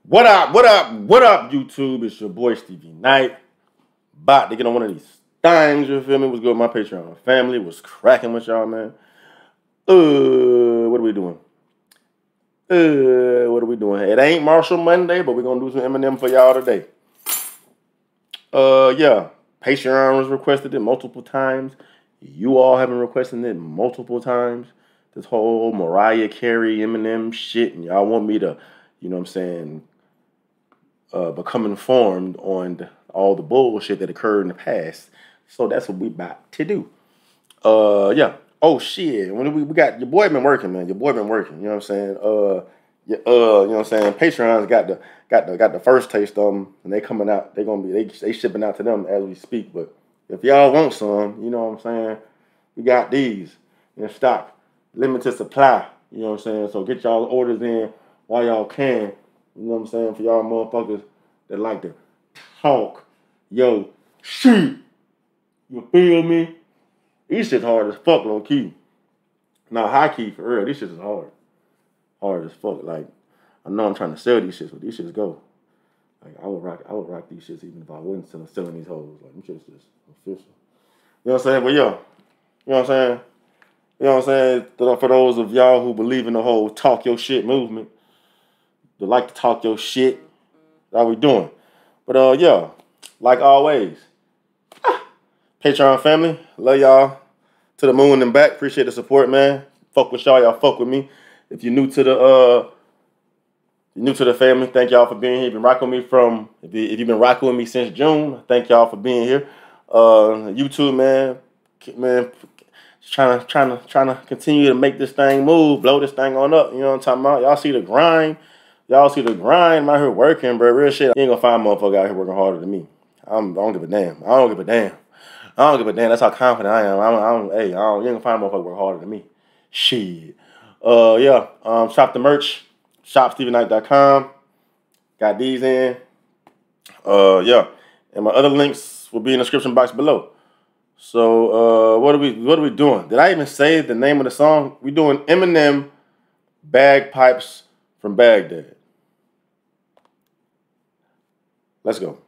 What up, what up, what up, YouTube? It's your boy Stevie Knight. About to get on one of these things, you feel me? What's good with my Patreon family? What's cracking with y'all, man? What are we doing? It ain't Marshall Monday, but we're gonna do some Eminem for y'all today. Yeah. Patreon was requested it multiple times. You all have been requesting it multiple times. This whole Mariah Carey, Eminem shit, and y'all want me to, you know what I'm saying, become informed on all the bullshit that occurred in the past. So that's what we about to do. Yeah. Oh shit. When we got your boy been working, man. Your boy been working. You know what I'm saying? You know what I'm saying? Patreon's got the first taste of them, and they coming out. They gonna be they shipping out to them as we speak. But if y'all want some, you know what I'm saying? We got these in stock, limited supply. You know what I'm saying? So get y'all orders in while y'all can. You know what I'm saying? For y'all motherfuckers that like to talk, yo, shit. You feel me? These shit's hard as fuck, low key. Now high key for real. These shits is hard. Hard as fuck. Like, I know I'm trying to sell these shits, but these shits go. Like, I would rock these shits even if I wasn't selling these hoes. Like, them shits just official. You know what I'm saying? But yo, you know what I'm saying? You know what I'm saying? For those of y'all who believe in the whole talk your shit movement, that like to talk your shit, that's how we doing. But yeah, like always, Patreon family, love y'all to the moon and back. Appreciate the support, man. Fuck with y'all, y'all fuck with me. If you're new to the family, thank y'all for being here. If you've been rocking with me if you've been rocking with me since June, thank y'all for being here. YouTube, man, trying to continue to make this thing move, blow this thing on up. You know what I'm talking about? Y'all see the grind. Y'all see the grind. I'm out here working, bro. Real shit. You ain't gonna find a motherfucker out here working harder than me. I don't give a damn. I don't give a damn. That's how confident I am. You ain't gonna find a motherfucker working harder than me. Shit. Yeah. Shop the merch. ShopStevieKnight.com. Got these in. Yeah. And my other links will be in the description box below. So what are we doing? Did I even say the name of the song? We doing Eminem Bagpipes from Baghdad. Let's go.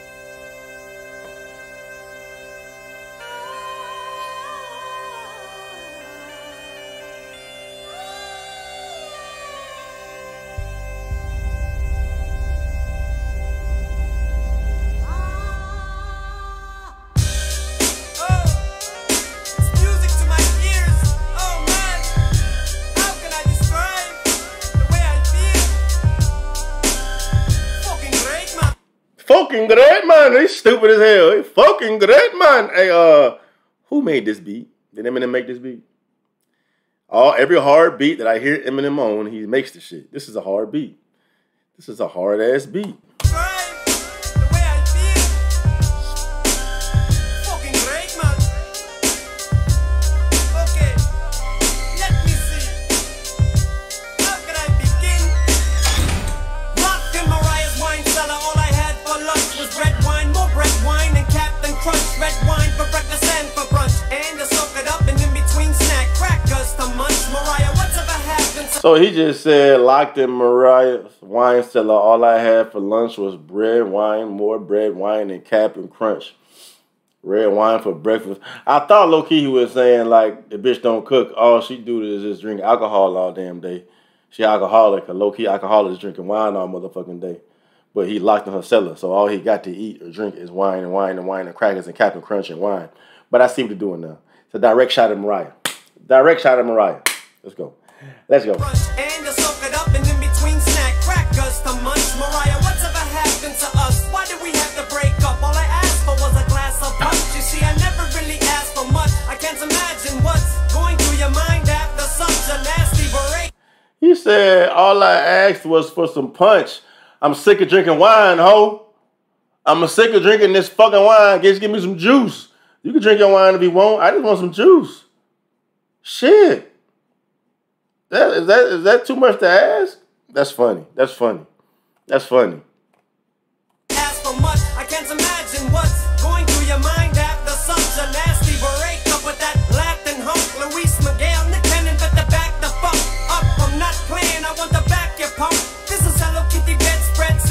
Fucking great, man. They stupid as hell. They fucking great, man. Hey, who made this beat? Did Eminem make this beat? Every hard beat that I hear Eminem on, he makes the shit. This is a hard beat. This is a hard ass beat. So he just said, locked in Mariah's wine cellar. All I had for lunch was bread, wine, more bread, wine, and Captain Crunch. Red wine for breakfast. I thought low-key he was saying, like, the bitch don't cook. All she do is just drink alcohol all damn day. She alcoholic. A low-key alcoholic is drinking wine all motherfucking day. But he locked in her cellar, so all he got to eat or drink is wine and wine and wine and crackers and Captain Crunch and wine. But I see what they're doing now. It's a direct shot at Mariah. Direct shot at Mariah. Let's go. Let's go. And to soak it up and in between snack crackers to munch. Mariah, whatever happened to us? Why did we have to break up? All I asked for was a glass of punch. You see, I never really asked for much. I can't imagine what's going through your mind after such a nasty break. He said, all I asked was for some punch. I'm sick of drinking wine, ho. I'm sick of drinking this fucking wine. Just give me some juice. You can drink your wine if you want. I just want some juice. Shit. Is that too much to ask? That's funny. That's funny. That's funny. Ask for much. I can't imagine what's going through your mind after such a nasty breakup with that Latin hunk, Luis Miguel, Nick Cannon, but the back the fuck up. I'm not playing. I want the back your pump. This is Hello Kitty bedspread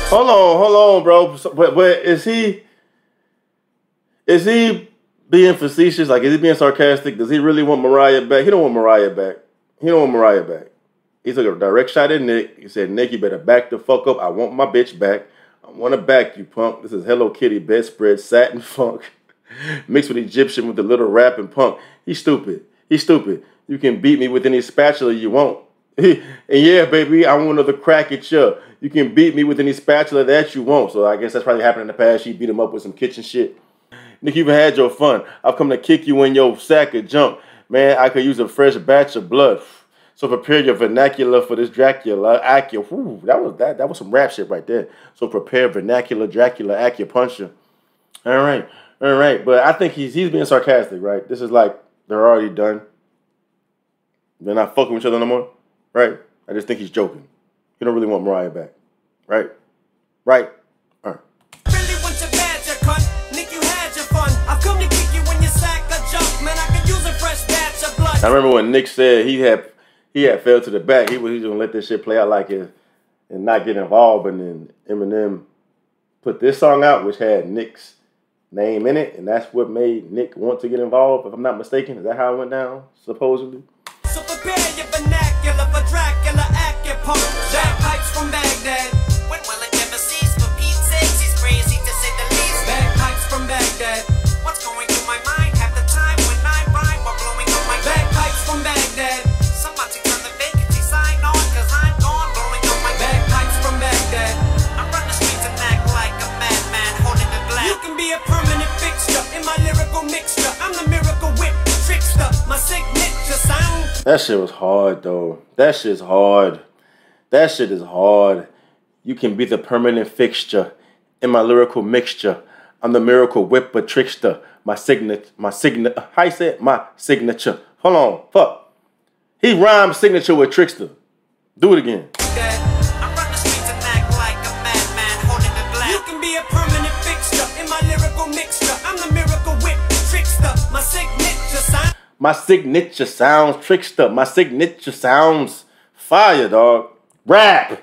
Hold on, bro. So, but is he being facetious? Like, is he being sarcastic? Does he really want Mariah back? He don't want Mariah back. He don't want Mariah back. He took a direct shot at Nick. He said, Nick, you better back the fuck up. I want my bitch back. I want to back you, punk. This is Hello Kitty bedspread satin funk mixed with Egyptian with a little rap and punk. He's stupid. He's stupid. You can beat me with any spatula you want. And yeah, baby, I want another crack at you. You can beat me with any spatula that you want. So I guess that's probably happened in the past. She beat him up with some kitchen shit. Nick, you've had your fun. I've come to kick you in your sack of junk. Man, I could use a fresh batch of blood. So prepare your vernacular for this Dracula Whew, that was some rap shit right there. So prepare vernacular Dracula acupuncture. All right. But I think he's being sarcastic, right? This is like they're already done. They're not fucking with each other no more, right? I just think he's joking. He don't really want Mariah back, right? Right? All right. Really want your badge, you cunt. Nick, you had your fun. I've come to kick you when you sack a jump. Man, I can use a fresh batch of blood. I remember when Nick said he had fell to the back. He was gonna let this shit play out like it and not get involved. And then Eminem put this song out, which had Nick's name in it, and that's what made Nick want to get involved, if I'm not mistaken. Is that how it went down, supposedly? So prepare your vernacular for Dracula acupuncture. Bagpipes from Baghdad. When will it ever cease? For Pete's sake, he's crazy to say the least. Bagpipes from Baghdad. What's going through my mind? Half the time when I rhyme while blowing on my bagpipes from Baghdad. Somebody turn the vacancy sign on, cause I'm gone blowing on my bagpipes from Baghdad. I run the streets and act like a madman holding a glass. You can be a permanent fixture in my lyrical mixture. I'm the miracle whip trickster. My signature sound. That shit was hard, though. That shit's hard. That shit is hard. You can be the permanent fixture in my lyrical mixture. I'm the miracle whipper trickster. My how you say it? My signature. Hold on. Fuck. He rhymed signature with trickster. Do it again. I run the streets and act like a madman holding a glass. You can be a permanent fixture in my lyrical mixture. I'm the miracle whip trickster. My signature sound. My signature sounds trickster. My signature sounds fire, dog. Rap.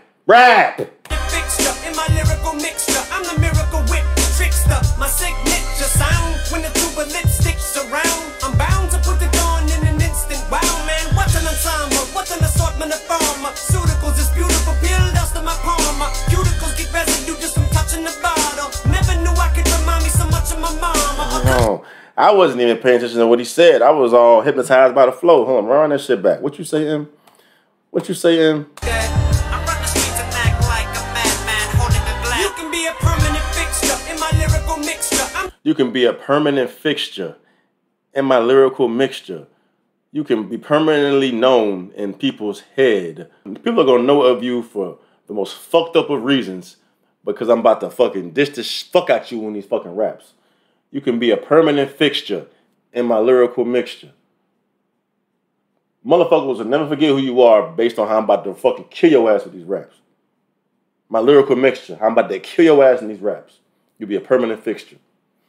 Fixture in my lyrical mixture. I'm the miracle whip trickster. My signature sound. When the tube of lipsticks around, I'm bound to put it on in an instant. Wow, man, what's an ensemble? What's an assortment of pharmaceuticals? This beautiful pill dust in my palm. Cuticles get residue just from touching the bottle. Never knew I could remind me so much of my mama. Oh, I wasn't even paying attention to what he said. I was all hypnotized by the flow. Hold on, run that shit back. What you say, Em? What you say, Em? I run the streets and act like a madman holding a glass. You can be a permanent fixture in my lyrical mixture. You can be a permanent fixture in my lyrical mixture. You can be permanently known in people's head. People are gonna know of you for the most fucked up of reasons because I'm about to fucking dish the fuck out you in these fucking raps. You can be a permanent fixture in my lyrical mixture. Motherfuckers will never forget who you are based on how I'm about to fucking kill your ass with these raps. My lyrical mixture, how I'm about to kill your ass in these raps. You'll be a permanent fixture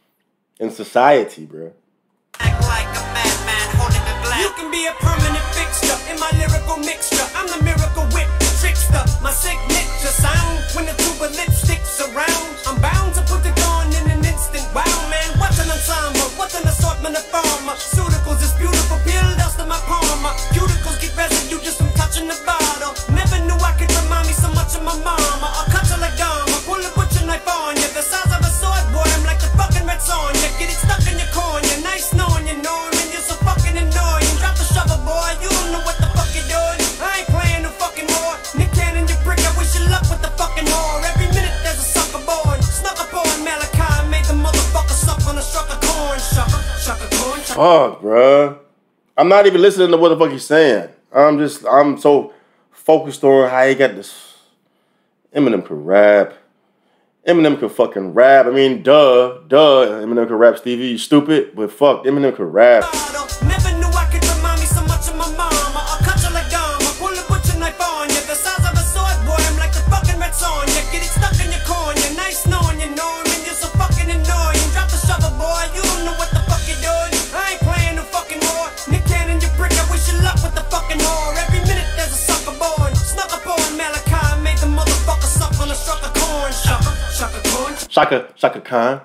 in society, bro. Act like a madman holding a glass. You can be a permanent fixture in my lyrical mixture. I'm the miracle whip trickster. My signature sound. When the tube of lipsticks around, I'm bound to put it on in an instant. Wow, man, what's an ensemble? What's an assortment of pharmaceuticals? This beautiful pill dust in my palm. Cuticles get residue just from touching the bottle. Never knew I could remind me so much of my mama. I'll cut you like Dharma, pull a butcher knife on you. The size of a sword, boy, I'm like the fucking red Sonja. Get it stuck in your cornea, nice knowing you, Norman. You're so fucking annoying. Drop the shovel, boy, you don't know what the fuck you're doing. I ain't playing no fucking war. Nick Cannon, you prick, I wish you luck with the fucking whore. Every minute there's a sucker born. Snuck up on Malachi, made the motherfucker suck on a struck of corn. Shuck a corn. Fuck, bruh. I'm not even listening to what the fuck he's saying. I'm so focused on how he got this. Eminem could rap. Eminem could fucking rap. I mean, duh. Eminem could rap, Stevie. You stupid, but fuck, Eminem could rap. Never knew I could remind me so much of my mama. I'll cut you like Dharma, pull a butcher knife on you. The size of a sword, boy, I'm like the fucking red Sonja. Get it stuck in your cornea, nice knowing you, Norman. You're so fucking annoying. Drop the shovel, boy, you don't know what the fuck you're doing. I ain't playing no fucking war. Nick Cannon, you prick, I wish you luck with the fucking whore. Every minute there's a sucker born. Snuck up on Malachi, made the motherfucker suck on a struck of corn. Shaka Khan,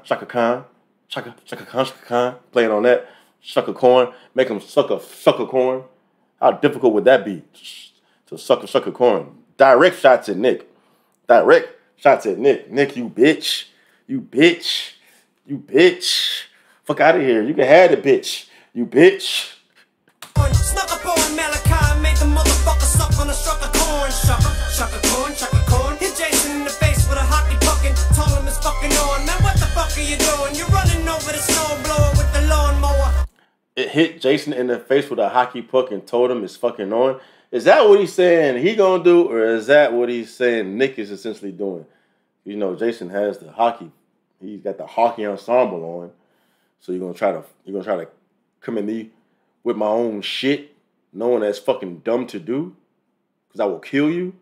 playing on that. Shaka corn, make him suck a corn. How difficult would that be to suck a corn? Direct shots at Nick. Direct shots at Nick. Nick, you bitch. You bitch. You bitch. Fuck out of here. You can have the bitch. You bitch. Snuck up on Malachi, made the motherfucker suck on a struck of corn. Shaka corn. Hit Jason in the face with a hockey puck and told him it's fucking on. Man, what the fuck are you doing? You're running over the snowblower with the lawnmower. It hit Jason in the face with a hockey puck and told him it's fucking on. Is that what he's saying he gonna do, or is that what he's saying Nick is essentially doing? You know, Jason has the hockey. He's got the hockey ensemble on. So you're gonna try to come at me with my own shit, knowing that's fucking dumb to do, because I will kill you.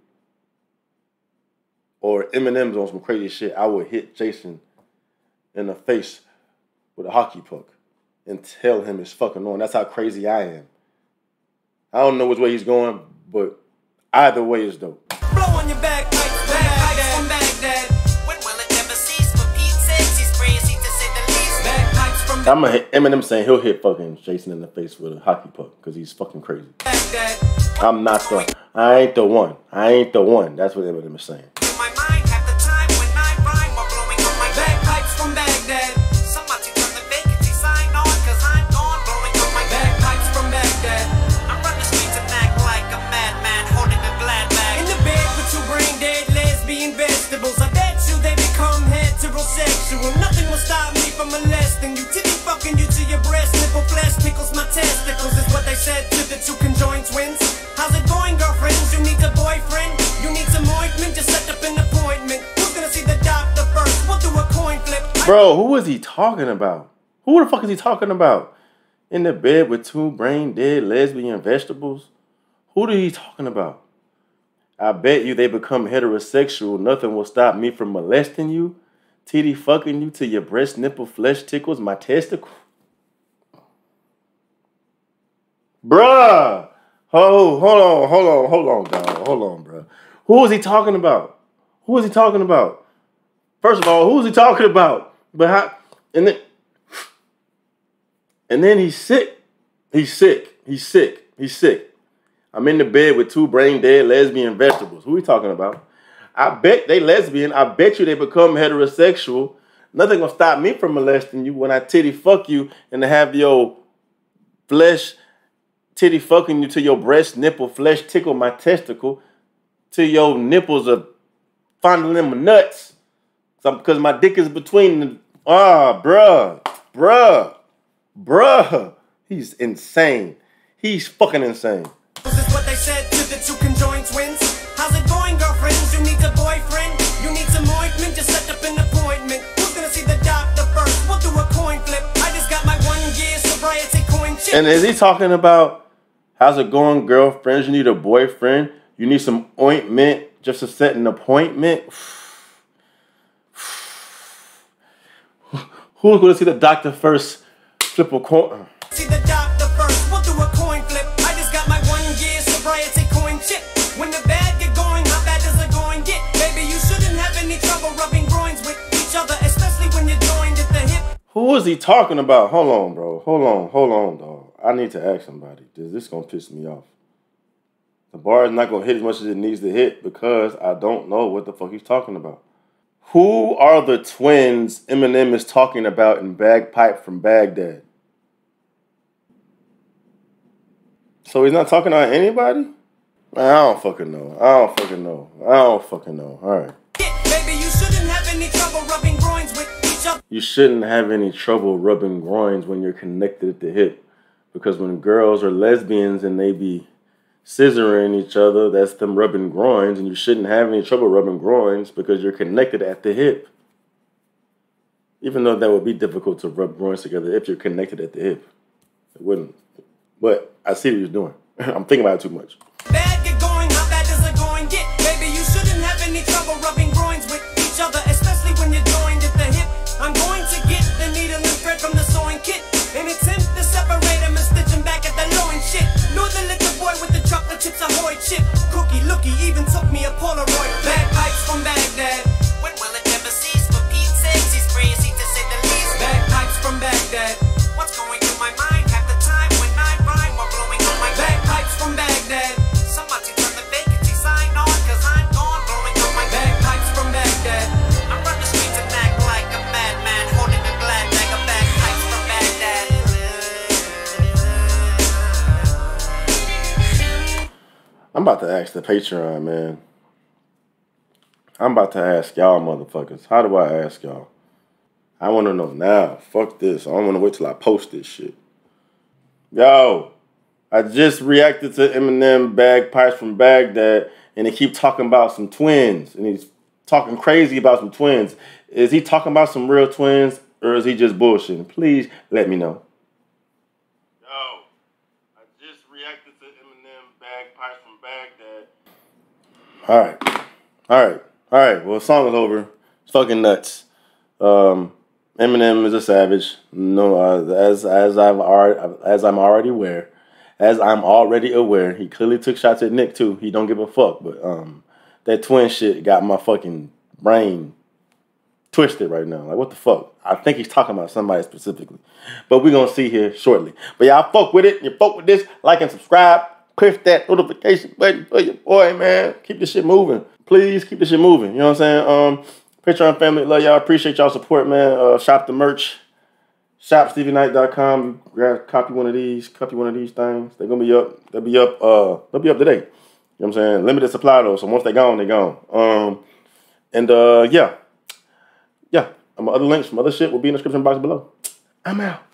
Or Eminem's on some crazy shit. I will hit Jason in the face with a hockey puck and tell him it's fucking on. That's how crazy I am. I don't know which way he's going, but either way is dope. Blow on your back, bagpipes from Baghdad. When will it never cease? For Pete says he's crazy to say the least. Bagpipes from I'm gonna hit Eminem saying he'll hit fucking Jason in the face with a hockey puck because he's fucking crazy. Baghdad. I'm not the. I ain't the one. I ain't the one. That's what Eminem is saying. In my mind, half the time when I rhyme while blowing on my bagpipes from Baghdad. Somebody turn the vacancy sign on, cause I'm gone blowing on my bagpipes from Baghdad. I run the streets and act like a madman holding a glad bag. In the bed with two brain dead lesbian vegetables. I bet you they become heterosexual. Nothing will stop me from molesting you. Titty fucking you to your breast. Nipple flesh tickles my testicles is what they said to the two conjoined twins. How's it going, girlfriends? You need a boyfriend? You need some ointment? Just set up an appointment. Who's gonna see the doctor first? We'll do a coin flip. Bro, who is he talking about? Who the fuck is he talking about? In the bed with two brain dead lesbian vegetables? Who is he talking about? I bet you they become heterosexual. Nothing will stop me from molesting you. Titty fucking you till your breast nipple flesh tickles my testicle. Bruh. Oh, hold on, dog. Hold on, bro. Who is he talking about? Who is he talking about? First of all, who is he talking about? But how? And then he's sick. He's sick. I'm in the bed with two brain dead lesbian vegetables. Who are we talking about? I bet they lesbian. I bet you they become heterosexual. Nothing gonna stop me from molesting you when I titty fuck you and have your flesh titty fucking you to your breast nipple flesh tickle my testicle till your nipples are fondling my nuts. Because my dick is between the... Bruh. He's insane. He's fucking insane. This is what they said to the two conjoined twins. How's it going, girlfriends? You need a boyfriend? You need some ointment? Just set up an appointment. Who's gonna see the doctor first? We'll do a coin flip. I just got my 1 year sobriety coin chip. And is he talking about, how's it going, girlfriends? You need a boyfriend? You need some ointment just to set an appointment? Who's going to see the doctor first? Flip a coin. See the doctor first. We'll do a coin flip. I just got my 1 year sobriety coin chip. When the bad get going, how bad does it going get? Baby, you shouldn't have any trouble rubbing groins with each other, especially when you're joined at the hip. Who is he talking about? Hold on, bro. Hold on, dog. I need to ask somebody. This is going to piss me off. The bar is not going to hit as much as it needs to hit because I don't know what the fuck he's talking about. Who are the twins Eminem is talking about in Bagpipe from Baghdad? So he's not talking about anybody? Man, I don't fucking know. All right. Baby, you shouldn't have any trouble rubbing groins with each other. You shouldn't have any trouble rubbing groins when you're connected at the hip. Because when girls are lesbians and they be scissoring each other, that's them rubbing groins, and you shouldn't have any trouble rubbing groins because you're connected at the hip. Even though that would be difficult to rub groins together if you're connected at the hip. It wouldn't. But I see what he's doing. I'm thinking about it too much. Bad get going, how bad does it going get? Baby, you shouldn't have any trouble rubbing groins with each other, especially when you're joined at the hip. I'm going to get the needle and thread from the sewing kit and attempt to separate them and stitch them back at the low and shit. Know the little boy with the chocolate chips ahoy chip. Cookie looky even took me a Polaroid. Bagpipes from Baghdad. When will it ever cease? For Pete's sake, I'm about to ask the Patreon, man. I'm about to ask y'all motherfuckers. How do I ask y'all? I want to know now. Fuck this. I don't want to wait till I post this shit. Yo, I just reacted to Eminem Bagpipes from Baghdad, and they keep talking about some twins, and he's talking crazy about some twins. Is he talking about some real twins, or is he just bullshitting? Please let me know. Yo, I just reacted to Eminem Bagpipes from Baghdad. All right. Well, the song is over. It's fucking nuts. Eminem is a savage. No, as I'm already aware, he clearly took shots at Nick too. He don't give a fuck. But that twin shit got my fucking brain twisted right now. Like, what the fuck? I think he's talking about somebody specifically. But we're gonna see here shortly. But y'all fuck with it. You fuck with this. Like and subscribe. Push that notification button for your boy, man. Keep this shit moving. Please keep this shit moving. You know what I'm saying? Patreon family, love y'all. Appreciate y'all support, man. Shop the merch. ShopStevieKnight.com. Grab copy one of these things. They're gonna be up. They'll be up today. You know what I'm saying? Limited supply though, so once they're gone, they're gone. Yeah. My other links from other shit will be in the description box below. I'm out.